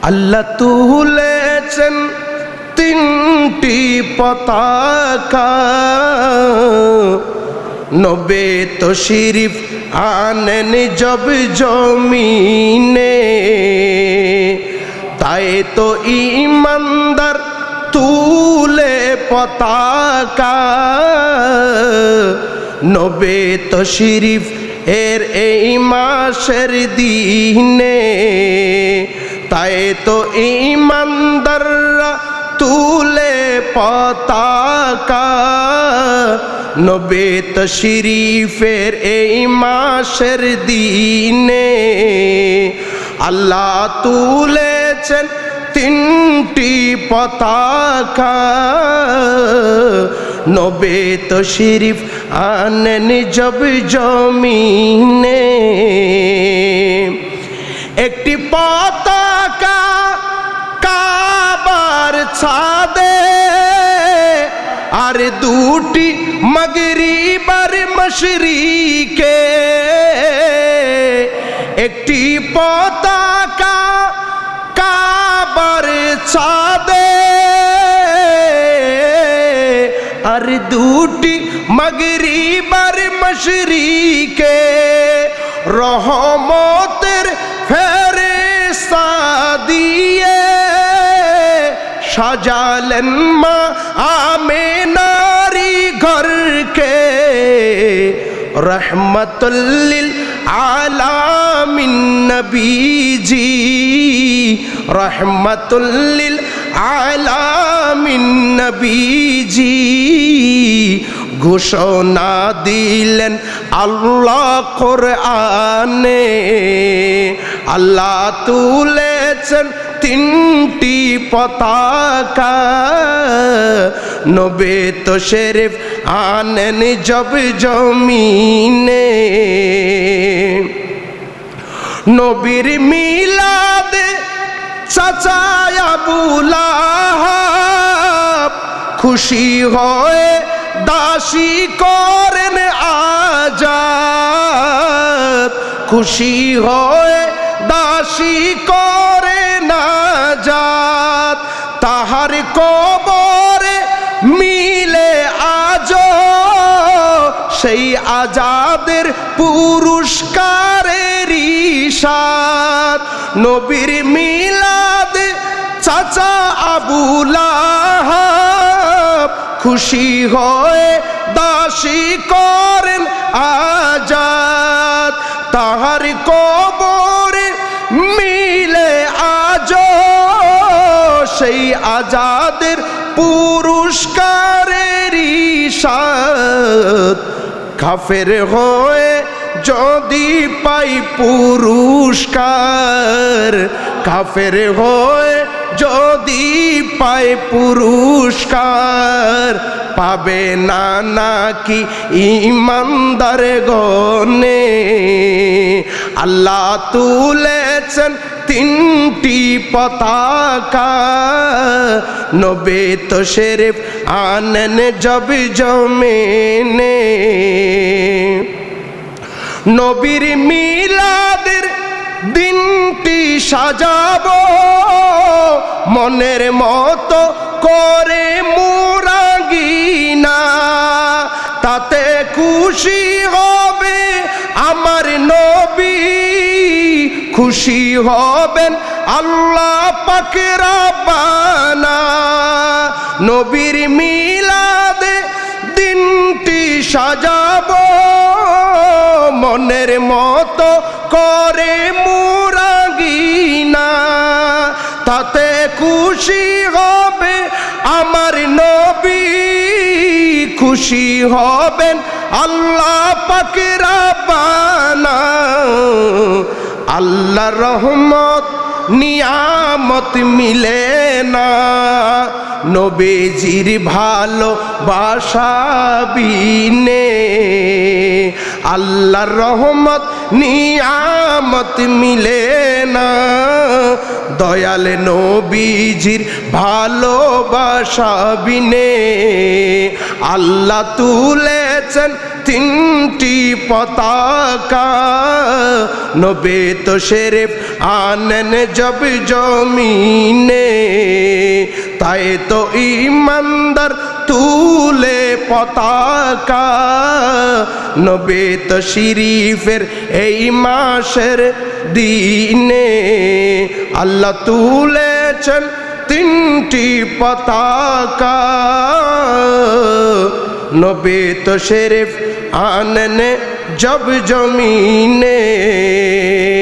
আল্লাহ তুলেছেন তিনটি পতাকা, নবে তশরিফ আনেন জব জমিনে, তাই তো ঈমানদার তুলে পতাকা, নবে তশরিফ এর এই মাসের দিনে, তাই তো ঈমানদাররা তুলে পতাকা, নবে তশরিফের এই মাসের দিনে। আল্লাহ তুলেছেন তিনটি পতাকা, নবে তশরিফ আনেন জব জমিনে। একটি পতাকা কাবার ছাদে, আর দুটি মাগরিব আর মশরিকে। একটি পতাকা কাবার ছাদে, আর দুটি মাগরিব আর মশরিকে। রহমতের ফেরেশতা দিয়ে সাজালেন মা আমেনারি ঘরকে, রহমতুল লিল আলামিন নবীজি, রহমতুল লিল আলামিন নবীজি। ঘোষণা দিলেন আল্লাহ কোরআনে, আল্লাহ তুলেছেন তিনটি পতাকা, নবে তশরিফ আনেন জব জমিনে। নবীর মিলাদে চাচা আবু লাহাব খুশি হয়ে দাসী করেন আজাদ, খুশি হয়ে দাসী করেন আজাদ। তাহার কবরে মিলে আজ সেই আজাদের পুরস্কারের ইশাদ। নবীর মিলাদে চাচা আবু লাহাব খুশি হয়ে দাসী করেন আজাদ। তাহার কবরে মিলে আজ সেই আজাদের পুরস্কারের ইশাদ। কাফের হয়ে যদি পাই পুরস্কার, কাফের হয়ে যদি পাই পুরস্কার, পাবে না নাকি ঈমানদার গণে। আল্লাহ তুলেছেন তিনটি পতাকা, নবে তশরিফ আনেন জব জমিনে। নবীর মিলাদের দিনটি সাজাবো মনের মতো করে মুরাঙ্গিনা, তাতে খুশি হবে আমার নবী, খুশি হবেন আল্লাহ পাক রাব্বানা। নবীর মিলাদে দিনটি সাজাবো মনের মতো করে মুরাঙ্গিনা, তাতে খুশি হবে আমার নবী, খুশি হবেন আল্লাহ পাক রাব্বানা। আল্লাহর রহমত নিয়ামত মিলে না নবীজির ভালোবাসা বিনে। আল্লাহর রহমত নিয়ামত মিলে না দয়াল নবীজির ভালোবাসা বিনে। আল্লাহ তুলে তুলেছেন তিনটি পতাকা, নবী তো শরীফ আনেন জব জমিনে, তাই তো ইমানদার তুলে পতাকা, নবী তো শরীফের এই মাসের দিনে। আল্লাহ তুলেছেন তিনটি পতাকা, নবী তো শরীফ আনেন জব জমিনে।